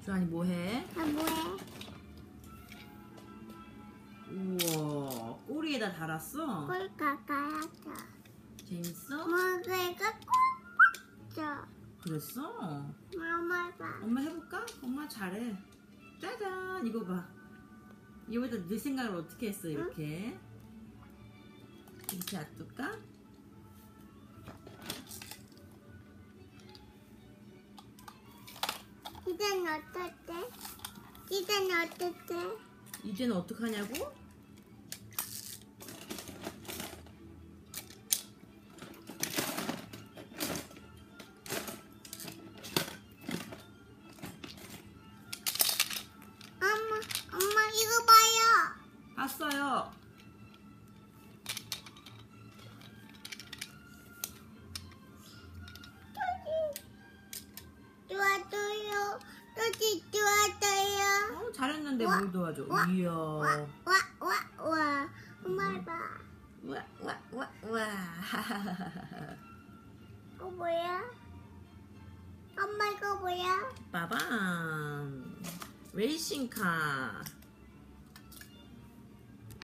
주한이 뭐해? 아, 뭐해? 우와, 꼬리에다 달았어? 꼴까 가야죠. 재밌어? 머리가 꼴깍져. 그랬어? 엄마 봐. 엄마 해볼까? 엄마 잘해. 짜잔, 이거 봐. 이거보다 네 생각을 어떻게 했어? 이렇게 이렇게 놔둘까? 이제는 어떻대? 이제는 어떻대? 이제는 어떡하냐고? 엄마 이거 봐요. 봤어요. 도와줘요. 또지 도와줘요. 잘했는데 와, 뭘 도와줘? 와, 이야. 와. 엄마 봐. 와. 이거 뭐야? 엄마 이거 뭐야? 빠밤. 레이싱카.